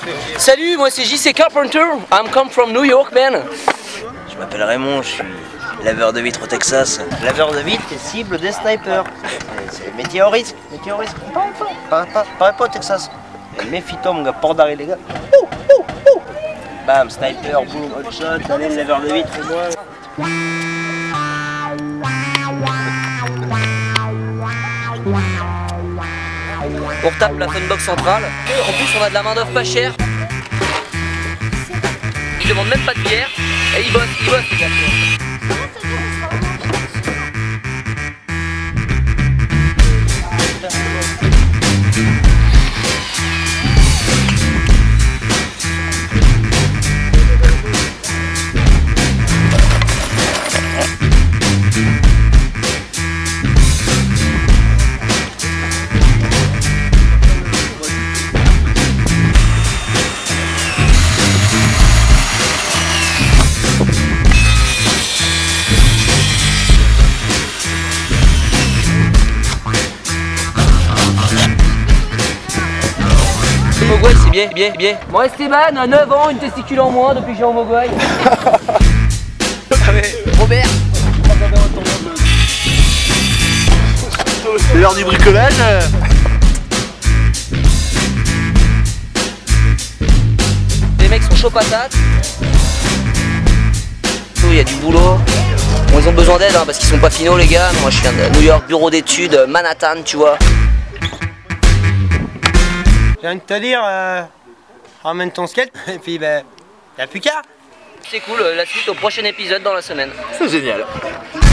Salut, moi c'est JC Carpenter. I'm come from New York, man. Je m'appelle Raymond, je suis laveur de vitres au Texas. Laveur de vitres et cible des snipers. C'est métier au risque, métier au risque. Pareil pas au Texas. Méfie-toi mon gars, port d'arrêt les gars. Bam, sniper, boum, hot shot, allez laveur de vitres et moi. On retape la funbox centrale. En plus, on a de la main d'œuvre pas chère. Ils demandent même pas de bière. Et ils bossent les gars. Mogwai, c'est bien. Moi Esteban, à 9 ans, une testicule en moins depuis que j'ai en Mogwai. Robert. C'est l'heure du bricolage. Les mecs sont chauds patates. Il y a du boulot. Bon, ils ont besoin d'aide parce qu'ils sont pas finaux les gars. Moi je viens de New York, bureau d'études, Manhattan, tu vois. Je viens de te dire, ramène ton skate et puis ben, y'a plus qu'à. C'est cool, la suite au prochain épisode dans la semaine. C'est génial.